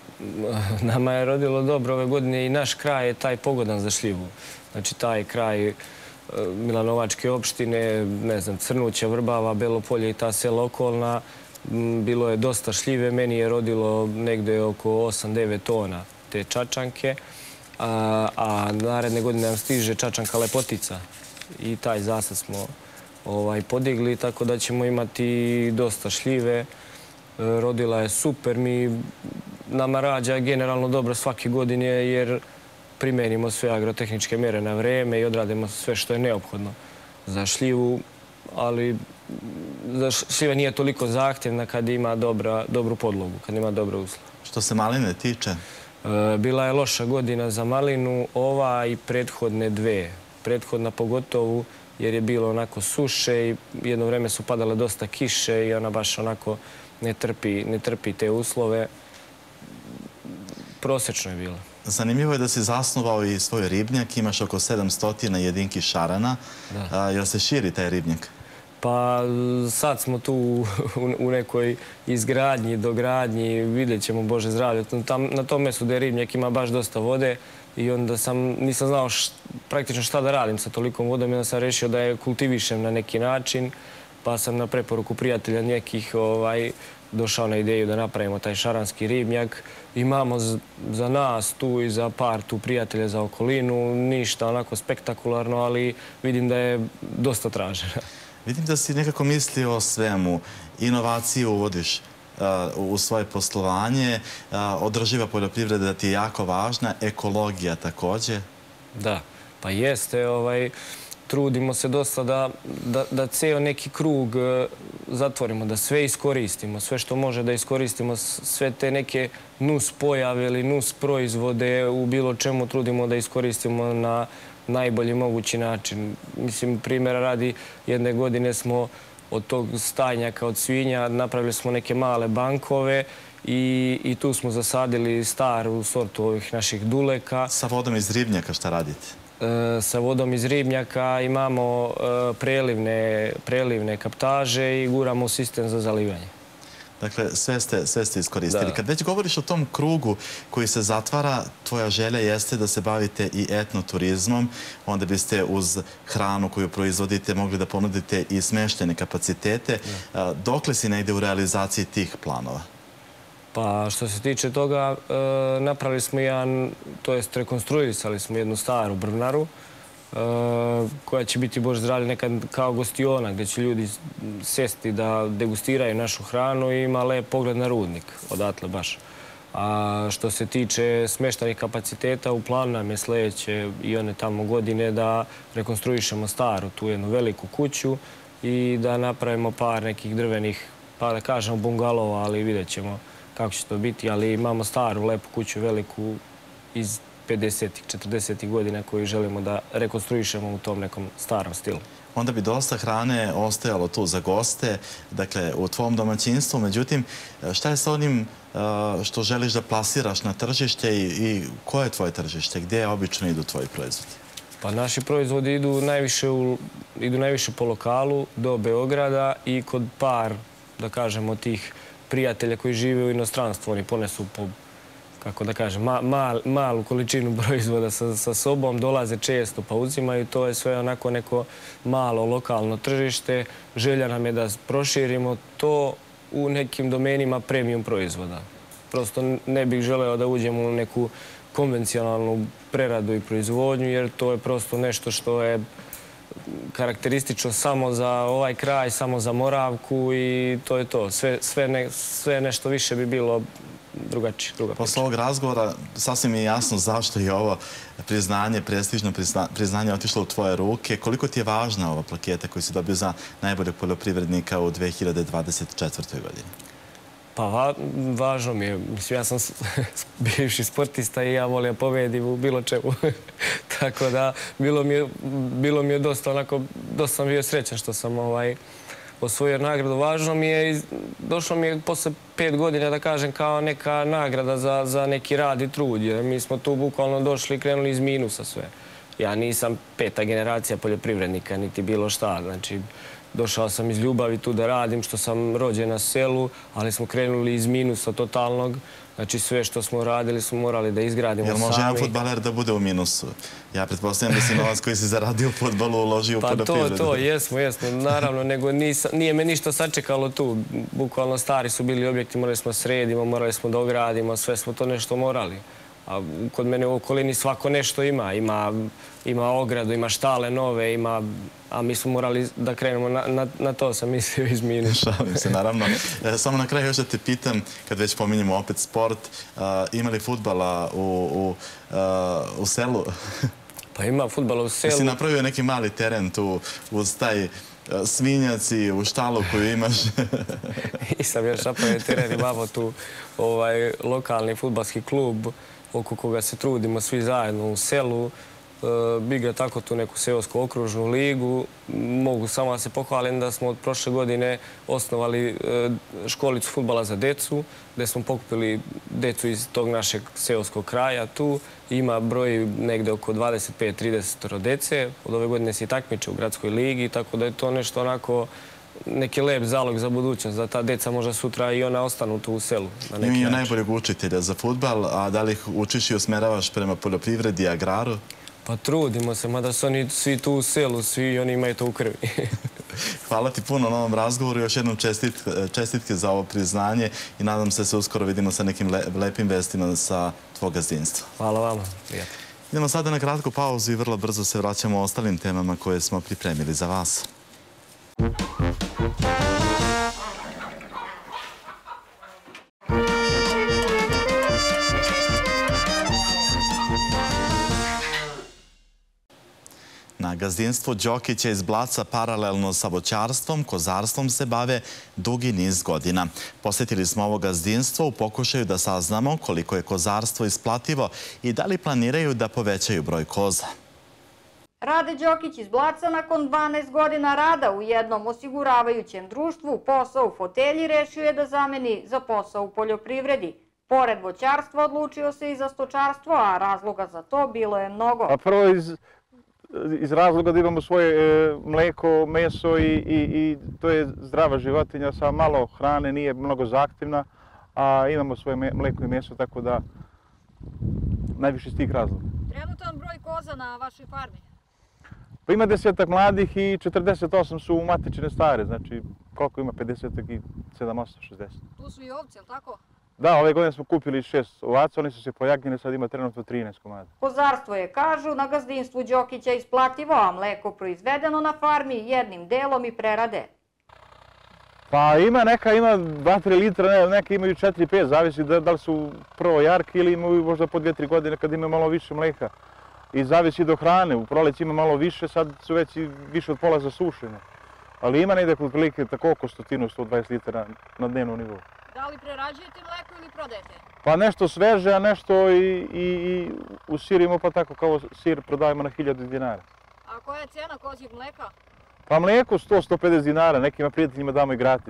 nama je rodilo dobro ove godine i naš kraj je taj pogodan za šljivu. Znači, taj kraj Milanovačke opštine, ne znam, Crnuća, Vrbava, Belo Polje i ta sela okolna, bilo je dosta šljive, meni je rodilo negde oko osam devet tona te čačanke, a, a naredne godine nam stiže čačanka Lepotica i taj zasad smo ovaj, podigli, tako da ćemo imati dosta šljive. Rodila je super, mi nama rađa generalno dobro svake godine jer primenimo sve agrotehničke mere na vreme i odradimo sve što je neophodno za šljivu, ali šljiva nije toliko zahtjevna kad ima dobra, dobru podlogu, kad ima dobre uslove. Što se maline tiče? Bila je loša godina za malinu, ova i prethodne dve. Prethodna pogotovo jer je bilo onako suše i jedno vreme su padale dosta kiše i ona baš onako ne trpi, ne trpi te uslove. Prosječno je bilo. Zanimljivo je da si zasnovao i svoj ribnjak, imaš oko sedamsto jedinki šarana. Jel se širi taj ribnjak? Pa sad smo tu u nekoj izgradnji, dogradnji, vidjet ćemo, Bože zdravlje. Na tom mjestu gdje ribnjak ima baš dosta vode i onda sam, nisam znao praktično šta da radim sa tolikom vodom i onda sam rešio da je kultivišem na neki način, pa sam na preporuku prijatelja nekih došao na ideju da napravimo taj šaranski ribnjak. Imamo za nas tu i za par tu prijatelja za okolinu, ništa onako spektakularno, ali vidim da je dosta traženo. Vidim da si nekako mislio o svemu, inovaciju uvodiš. u svoje poslovanje. Održiva poljoprivreda da ti je jako važna, ekologija također. Da, pa jeste. Trudimo se dosta da ceo neki krug zatvorimo, da sve iskoristimo, sve što može da iskoristimo, sve te neke nus pojave ili nus proizvode u bilo čemu trudimo da iskoristimo na najbolji mogući način. Mislim, primjera radi, jedne godine smo od tog stajnjaka od svinja napravili smo neke male bankove i tu smo zasadili staru sortu ovih naših duleka. Sa vodom iz ribnjaka šta radite? Sa vodom iz ribnjaka imamo prelivne kaptaže i guramo u sistem za zalivanje. Dakle, sve ste iskoristili. Kad već govoriš o tom krugu koji se zatvara, tvoja želja jeste da se bavite i etnoturizmom, onda biste uz hranu koju proizvodite mogli da ponudite i smještene kapacitete. Dokle si negde u realizaciji tih planova? Pa što se tiče toga, napravili smo jedan, to jest rekonstruisali smo jednu staru brvnaru koja će biti, Bože zdravlje, nekad kao gostiona gdje će ljudi sjesti da degustiraju našu hranu i ima lep pogled na rudnik, odatle baš. A što se tiče smještajnih kapaciteta, u planu nam je sljedeće i one tamo godine da rekonstruišemo staru, tu jednu veliku kuću i da napravimo par nekih drvenih, pa da kažemo bungalova, ali vidjet ćemo kako će to biti, ali imamo staru, lepu kuću, veliku iz pedesetih, četrdesetih godina koju želimo da rekonstruišemo u tom nekom starom stilu. Onda bi dosta hrane ostajalo tu za goste, dakle, u tvom domaćinstvu. Međutim, šta je sa onim što želiš da plasiraš na tržište i koje je tvoje tržište? Gdje obično idu tvoji proizvodi? Pa naši proizvodi idu najviše po lokalu, do Beograda i kod par, da kažemo, tih prijatelja koji žive u inostranstvu. Oni ponesu po, kako da kažem, malu količinu proizvoda sa sobom, dolaze često pa uzimaju. To je sve onako neko malo lokalno tržište. Želja nam je da proširimo to u nekim domenima premium proizvoda. Prosto ne bih želeo da uđemo u neku konvencionalnu preradu i proizvodnju, jer to je prosto nešto što je karakteristično samo za ovaj kraj, samo za Moravku i to je to. Sve nešto više bi bilo drugačije. Posle ovog razgovora sasvim je jasno zašto je ovo priznanje, prestižno priznanje otišlo u tvoje ruke. Koliko ti je važna ova plaketa koju si dobio za najboljeg poljoprivrednika u dve hiljade dvadeset četvrtoj godini? Pa važno mi je. Mislim, ja sam bivši sportista i ja volim pobedim u bilo čemu. Tako da, bilo mi je dosta onako, dosta sam bio srećan što sam osvojio nagradu. Važno mi je, došlo mi je posle pet godina, da kažem, kao neka nagrada za neki rad i trud. Mi smo tu bukvalno došli i krenuli iz minusa sve. Ja nisam peta generacija poljoprivrednika, niti bilo šta. Znači, došao sam iz ljubavi tu da radim, što sam rođen na selu, ali smo krenuli iz minusa totalnog. Znači, sve što smo radili smo morali da izgradimo sami. Jel može jedan fudbaler da bude u minusu? Ja pretpostavljam da si novac koji si zaradio u fudbalu uložio u poljoprivredu. Pa to, to, jesmo, jesmo, naravno, nego nije me ništa sačekalo tu. Bukvalno stari su bili objekti, morali smo sredimo, morali smo da ogradimo, sve smo to nešto morali. A kod mene u okolini svako nešto ima. Ima ogradu, ima štale nove, ima... A mi smo morali da krenemo na to, sam mislio iz minusa. Šalim se, naravno. Samo na kraju još da te pitam, kad već pominjemo opet sport, ima li fudbala u selu? Pa ima fudbala u selu. Jesi napravio neki mali teren tu uz taj svinjac i u štalu koju imaš? Nisam još napravio teren, imamo tu lokalni fudbalski klub oko koga se trudimo svi zajedno u selu. Igra tako tu neku seosku okružnu ligu. Mogu samo da se pohvalim da smo od prošle godine osnovali školicu fudbala za decu, gde smo pokupili decu iz tog našeg seoskog kraja tu. Ima broj negde oko dvadeset pet do trideset dece. Od ove godine se i takmiče u gradskoj ligi, tako da je to nešto onako neki lep zalog za budućnost, da ta deca možda sutra i ona ostanu tu u selu. Ima najboljeg učitelja za fudbal, a da li ih učiš i usmeravaš prema poljoprivredi i agraru? Pa trudimo se, mada su oni svi tu u selu, svi oni imaju to u krvi. Hvala ti puno na ovom razgovoru, još jednom čestitke za ovo priznanje i nadam se se uskoro vidimo sa nekim lepim vestima sa tvog gazdinstva. Hvala vama, prijatno. Idemo sada na kratku pauzu i vrlo brzo se vraćamo o ostalim temama koje smo pripremili za vas. gazdinstvu Đokića iz Blaca paralelno sa voćarstvom, kozarstvom se bave dugi niz godina. Posjetili smo ovo gazdinstvo u pokušaju da saznamo koliko je kozarstvo isplativo i da li planiraju da povećaju broj koza. Rade Đokić iz Blaca nakon dvanaest godina rada u jednom osiguravajućem društvu posao u fotelji rešio je da zameni za posao u poljoprivredi. Pored voćarstva odlučio se i za stočarstvo, a razloga za to bilo je mnogo. A prvo iz, iz razloga da imamo svoje e, mleko, meso i, i, i to je zdrava životinja sa malo hrane, nije mnogo zahtjevna, a imamo svoje mleko i meso, tako da najviše iz tih razloga. Trenutan broj koza na vašoj farmi? Pa ima desetak mladih i četrdeset osam su matične stare, znači koliko ima, pedeset i sedam, osam, šezdeset. Tu su i ovce, ili tako? Da, ove godine smo kupili šest ovaca, oni su se pojagnjeni, sad ima trenutno trinaest komada. Kozarstvo je, kažu, na gazdinstvu Đokića isplativo, a mleko proizvedeno na farmi jednim delom i prerade. Pa ima neka, ima dva do tri litra, neka imaju četiri do pet, zavisi da, da li su prvo jarki ili imaju možda po dvije do tri godine kad imaju malo više mleka. I zavisi do hrane, u proleći ima malo više, sad su već i više od pola zasušene. Ali ima negdje kod prilike tako oko stotinu do sto dvadeset litara na dnevnom nivou. Da li prerađujete mleko ili prodajete? Pa nešto sveže, a nešto i, i, i usirimo pa tako kao sir prodajemo na hiljadu dinara. A koja je cena kozjeg mleka? Pa mlijeko sto do sto pedeset dinara, nekima prijateljima damo i gratis.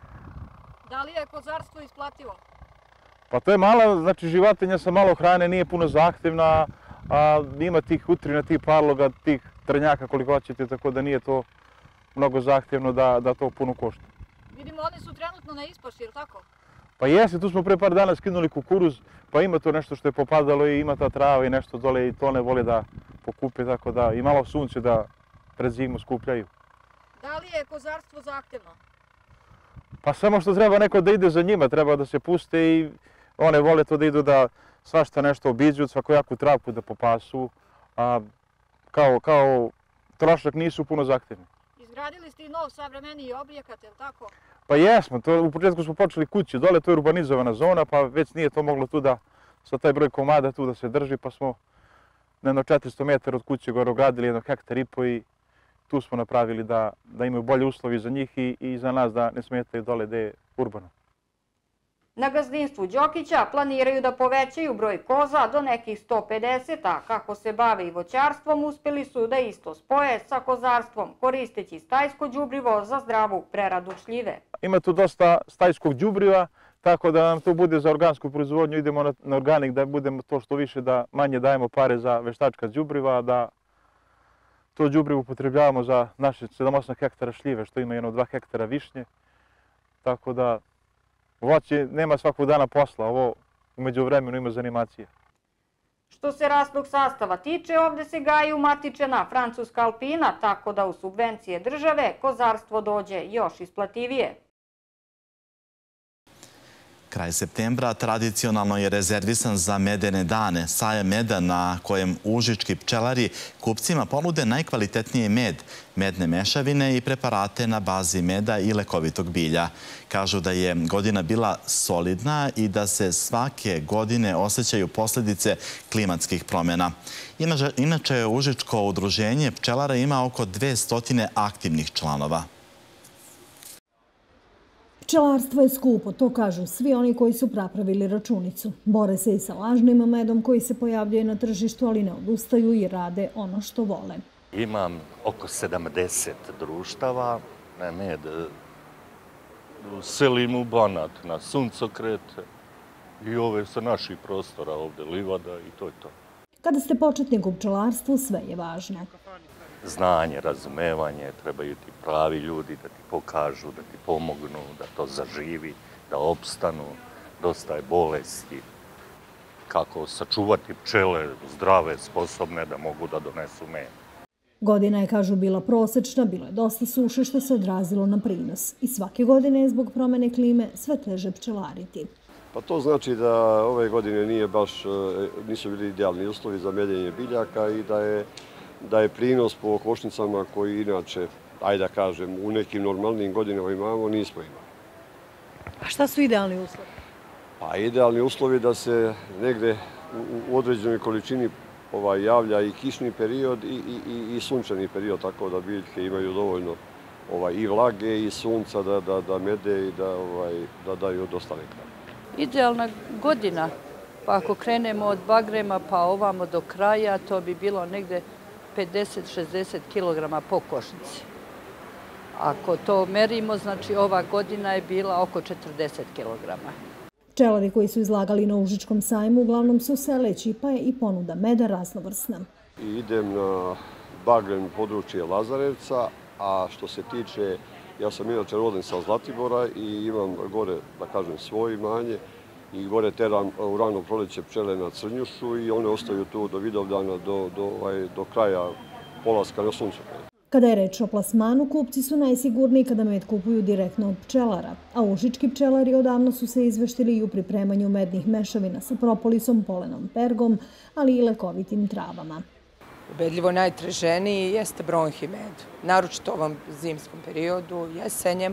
Da li je kozarstvo isplativo? Pa to je mala, znači životinja sa malo hrane, nije puno zahtjevna, a ima tih utrina, tih parloga, tih trnjaka koliko hoćete, tako da nije to mnogo zahtjevno da, da to puno košta. Vidimo, one su trenutno na ispaši, ili tako? Pa jesi, tu smo pre par dana skinuli kukuruz, pa ima to nešto što je popadalo i ima ta trava i nešto dole i to ne vole da pokupe, tako da i malo sunce da pred zimu skupljaju. Da li je kozarstvo zahtjevno? Pa samo što treba neko da ide za njima, treba da se puste i one vole to da idu da svašta nešto obiđu, svakojaku travku da popasu, a kao, kao trošak nisu puno zahtjevni. Izgradili ste i nov savremeniji objekat, je li tako? Pa jesmo, to, u početku smo počeli kući, dole to je urbanizovana zona, pa već nije to moglo tu da, sa taj broj komada tu da se drži, pa smo na jedno četiristo metara od kuće gore ogradili jedno hektar i po i tu smo napravili da, da imaju bolje uslovi za njih i, i za nas da ne smetaju dole gde je urbano. Na gazdinstvu Đokića planiraju da povećaju broj koza do nekih sto pedeset, a kako se bave i voćarstvom, uspjeli su da isto spoje sa kozarstvom, koristeći stajsko đubrivo za zdravu preradu šljive. Ima tu dosta stajskog đubriva, tako da nam to bude za organsku proizvodnju, idemo na, na organik da budemo to što više, da manje dajemo pare za veštačka đubriva, da to đubrivo upotrebljavamo za naše sedam osam hektara šljive, što ima jedno dva hektara višnje, tako da voće nema svakog dana posla, ovo umeđu vremenu ima zanimacije. Što se rasnog sastava tiče, ovde se gaji umatičena francuska alpina, tako da u subvencije države kozarstvo dođe još isplativije. Kraj septembra tradicionalno je rezervisan za medene dane, sajam meda na kojem užički pčelari kupcima ponude najkvalitetniji med, medne mešavine i preparate na bazi meda i lekovitog bilja. Kažu da je godina bila solidna i da se svake godine osjećaju posljedice klimatskih promjena. Inače, Užičko udruženje pčelara ima oko dvesta aktivnih članova. Pčelarstvo je skupo, to kažu svi oni koji su napravili računicu. Bore se i sa lažnim medom koji se pojavljuje na tržištu, ali ne odustaju i rade ono što vole. Imam oko sedamdeset društava na med. Selim u Banat, na Suncokret i ove sa naših prostora ovde, Livada i to je to. Kada ste početnik u pčelarstvu, sve je važno. Znanje, razumevanje, trebaju ti pravi ljudi da ti pokažu, da ti pomognu, da to zaživi, da opstanu. Dosta je bolesti. Kako sačuvati pčele zdrave, sposobne da mogu da donesu med. Godina je, kažu, bila prosečna, bilo je dosta suše što se odrazilo na prinos. I svake godine je zbog promene klime sve teže pčelariti. Pa to znači da ove godine nije baš, nisu bili idealni uslovi za medenje biljaka i da je da je prinos po košnicama koji inače, ajde da kažem, u nekim normalnim godinama imamo, nismo imali. A šta su idealni uslovi? Pa idealni uslovi da se negde u određenoj količini javlja i kišni period i sunčani period, tako da biljke imaju dovoljno i vlage i sunca da mede i da daju dosta nekada. Idealna godina, pa ako krenemo od bagrema pa ovamo do kraja, to bi bilo negde pedeset do šezdeset kilograma po košnici. Ako to merimo, znači ova godina je bila oko četrdeset kilograma. Pčelari koji su izlagali na Užičkom sajmu uglavnom su seleći, pa je i ponuda meda raznovrsna. Idem na bagrem područje Lazarevca, a što se tiče, ja sam inače roden sa Zlatibora i imam gore, da kažem, svoje imanje i gore teram u rano proleće pčele na Crnjušu i one ostaju tu do Vidovdana, do kraja polaska na Suncokret. Kada je reč o plasmanu, kupci su najsigurniji kada med kupuju direktno od pčelara, a užički pčelari odavno su se izveštili i u pripremanju mednih mešavina sa propolisom, polenom, pergom, ali i lekovitim travama. Ubedljivo najtraženiji jeste bronhi med, naročito u ovom zimskom periodu, jesenjem.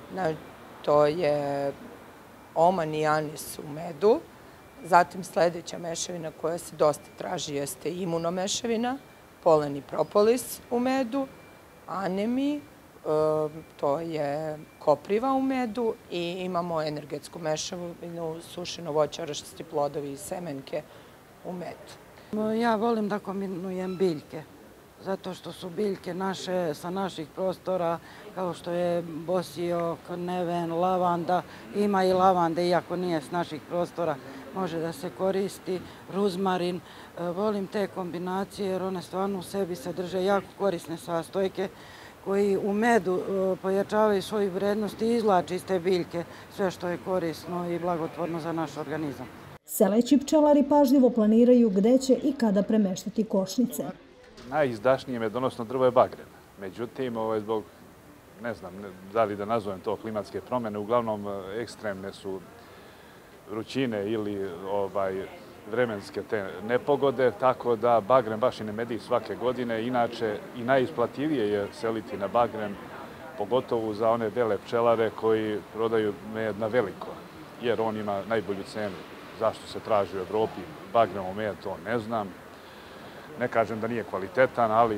To je oman i anis u medu. Zatim sledeća mešavina koja se dosta traži jeste imunomešavina, polen i propolis u medu, anemi, to je kopriva u medu i imamo energetsku mešavinu, sušeno voće, orašasti plodovi i semenke u medu. Ja volim da kombinujem biljke, zato što su biljke naše sa naših prostora, kao što je bosio, neven, lavanda, ima i lavande, iako nije s naših prostora, može da se koristi, ruzmarin. Volim te kombinacije jer one stvarno u sebi sadrže jako korisne sastojke koji u medu pojačavaju svoju vrednost i izvlače iz te biljke sve što je korisno i blagotvorno za naš organizam. Seleći pčelari pažljivo planiraju gde će i kada premeštati košnice. Najizdašnije medonosno drvo je bagren. Međutim, zbog, ne znam da li da nazovem to klimatske promjene, uglavnom ekstremne su vrućine ili vremenske te nepogode, tako da bagren baš i ne medi svake godine. Inače, i najisplativije je seliti na bagren, pogotovo za one bele pčelare koji prodaju med na veliko, jer on ima najbolju cenu. Zašto se traži u Evropi bagremov med, to ne znam. Ne kažem da nije kvalitetan, ali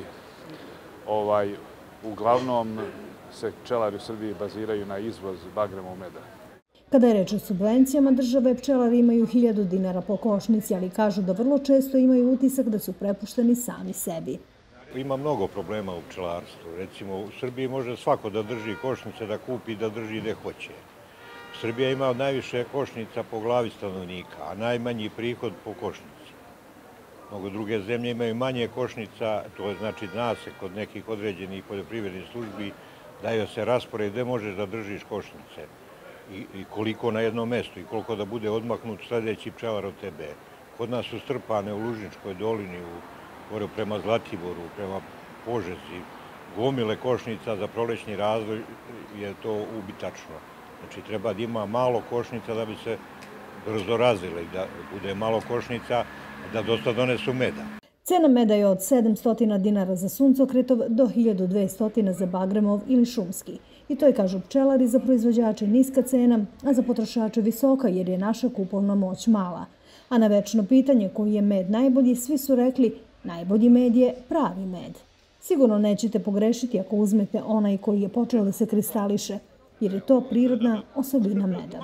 uglavnom se pčelari u Srbiji baziraju na izvoz bagremov meda. Kada je reč o subvencijama države, pčelari imaju hiljadu dinara po košnici, ali kažu da vrlo često imaju utisak da su prepušteni sami sebi. Ima mnogo problema u pčelarstvu. Recimo, u Srbiji može svako da drži košnice, da kupi i da drži gde hoće. Srbija ima najviše košnica po glavi stanovnika, a najmanji prihod po košnici. Mnogo druge zemlje imaju manje košnica, to je znači zna se kod nekih određenih poljoprivrednih službi, daju se raspored gde možeš da držiš košnice i koliko na jednom mestu i koliko da bude odmaknut sledeći pčelar od tebe. Kod nas su strpane u Lužničkoj dolini, prema Zlatiboru, prema Požegi, gomile košnica za prolećni razvoj je to ubitačno. Znači, treba da ima malo košnica da bi se brzo razvile i da bude malo košnica da dosta donesu meda. Cena meda je od sedamsto dinara za suncokretov do hiljadu dvesta za bagremov ili šumski. I to je, kažu pčelari, za proizvođače niska cena, a za potrošače visoka jer je naša kupovna moć mala. A na večno pitanje koji je med najbolji, svi su rekli najbolji med je pravi med. Sigurno nećete pogrešiti ako uzmete onaj koji je počeo da se kristališe, jer je to prirodna osobina meda.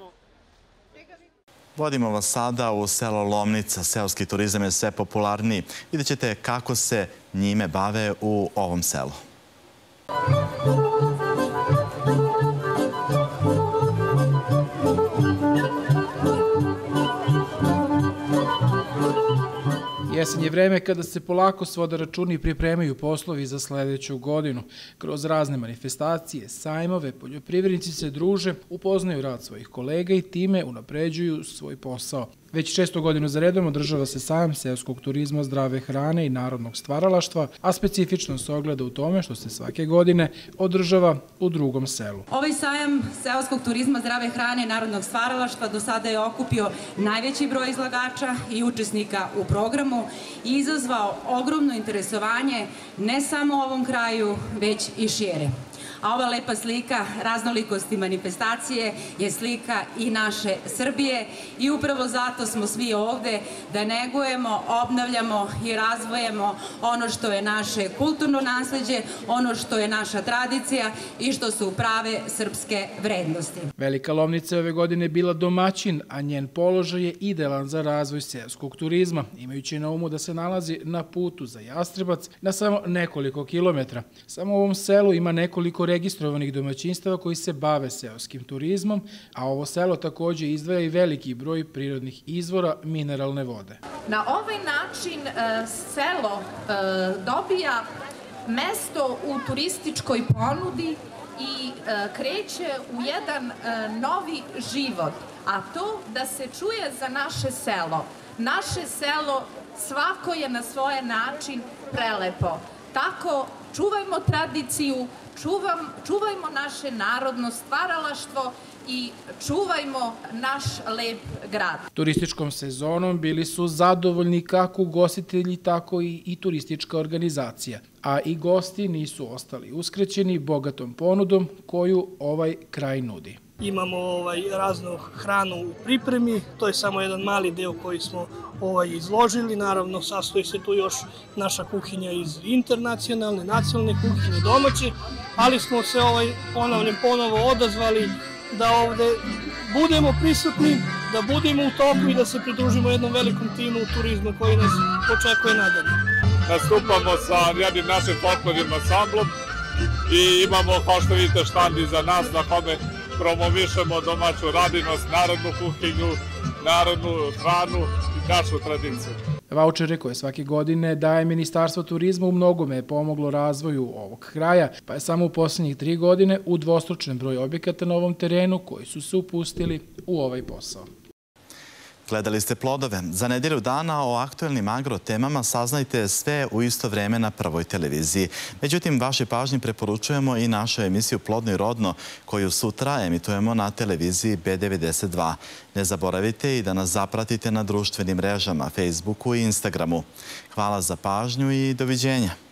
Vodimo vas sada u selo Lomnica. Seoski turizam je sve popularniji. Vidjet ćete kako se njime bave u ovom selu. Jesen je vreme kada se polako svode računi i pripremaju poslovi za sledeću godinu. Kroz razne manifestacije, sajmove, poljoprivrednici se druže, upoznaju rad svojih kolega i time unapređuju svoj posao. Već šestu godinu za redom održava se sajam seoskog turizma, zdrave hrane i narodnog stvaralaštva, a specifično se ogleda u tome što se svake godine održava u drugom selu. Ovaj sajam seoskog turizma, zdrave hrane i narodnog stvaralaštva do sada je okupio najveći broj izlagača i učesnika u programu i izazvao ogromno interesovanje ne samo u ovom kraju, već i šire. a ova lepa slika raznolikosti manifestacije je slika i naše Srbije i upravo zato smo svi ovde da negujemo, obnavljamo i razvojemo ono što je naše kulturno nasleđe, ono što je naša tradicija i što su prave srpske vrednosti. Velika Lomnica je ove godine bila domaćin, a njen položaj je idealan za razvoj seoskog turizma, imajući na umu da se nalazi na putu za Jastrebac na samo nekoliko kilometra. Samo u ovom selu ima nekoliko registrovanih domaćinstava koji se bave seoskim turizmom, a ovo selo također izdvaja i veliki broj prirodnih izvora mineralne vode. Na ovaj način selo dobija mesto u turističkoj ponudi i kreće u jedan novi život, a to da se čuje za naše selo. Naše selo svako je na svoj način prelepo. Tako čuvajmo tradiciju, čuvam, čuvajmo naše narodno stvaralaštvo i čuvajmo naš lep grad. Turističkom sezonom bili su zadovoljni kako ugostitelji, tako i, i turistička organizacija. A i gosti nisu ostali uskraćeni bogatom ponudom koju ovaj kraj nudi. Imamo ovaj, raznu hranu u pripremi, to je samo jedan mali deo koji smo ovaj, izložili. Naravno, sastoji se tu još naša kuhinja iz internacionalne, nacionalne kuhinje, domaće, ali smo se, ovaj, ponavljam, ponovo odazvali da ovde budemo prisutni, da budemo u toku i da se pridružimo jednom velikom timu turizma koji nas očekuje nadalje. Nastupamo sa jednim našim folklornim ansamblom i imamo, kao što vidite, štand iza nas na kome promovišemo domaću radinost, narodnu kuhinju, narodnu hranu i našu tradiciju. Vaučere koje svake godine daje Ministarstvo turizma u mnogome je pomoglo razvoju ovog kraja, pa je samo u posljednjih tri godine udvostručen broj objekata na ovom terenu koji su se upustili u ovaj posao. Gledali ste Plodove. Za nedjelju dana o aktuelnim agro temama saznajte sve u isto vreme na Prvoj televiziji. Međutim, vašoj pažnji preporučujemo i našu emisiju Plodno i rodno, koju sutra emitujemo na televiziji B devedeset dva. Ne zaboravite i da nas zapratite na društvenim mrežama, Facebooku i Instagramu. Hvala za pažnju i doviđenja.